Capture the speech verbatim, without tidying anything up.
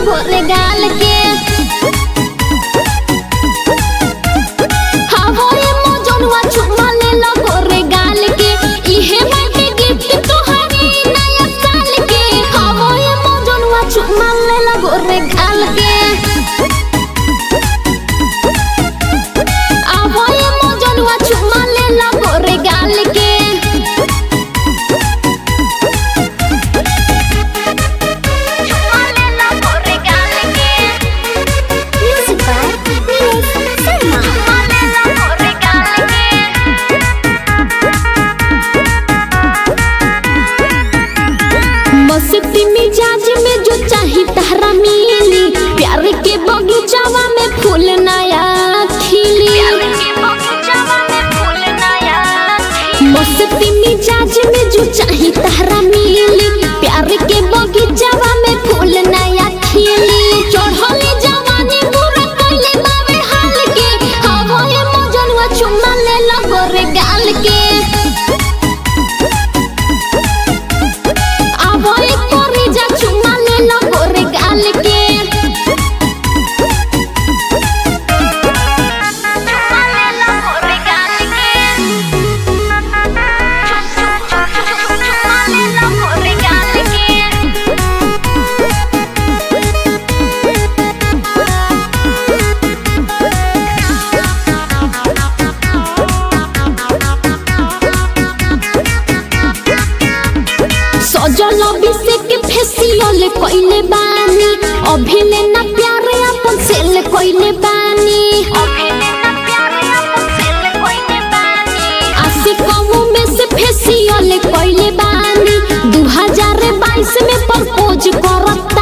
गोरे गाल के हवाए मौजनुआ चुम्मा ले लो गोरे गाल के इहे बाटे गिफ्ट तोहरी नया साल के हवाए मौजनुआ चुम्मा ले लो गोरे गाल के हवाए मौजनुआ चुम्मा ले लो गोरे गाल के मस्ती मिजाज में जो चाही तहरा मिली प्यार के बगीचावा में फूल नया खिली मस्ती मिजाज में जो चाही तहरा मिली प्यार के बगीचावा में फूल नया खिली चढ़ले जवानी पूरा कइले बावे हाल के हवाए मौजनुआ चुम्मा ले लो गोरे गाल के सजल अभिषेक के फेसियल कइले बानी अभिले ना प्यार अपन सेल कइले बानी आशिकों में से फेसियल कइले बानी दो हज़ार बाईस में प्रपोज करत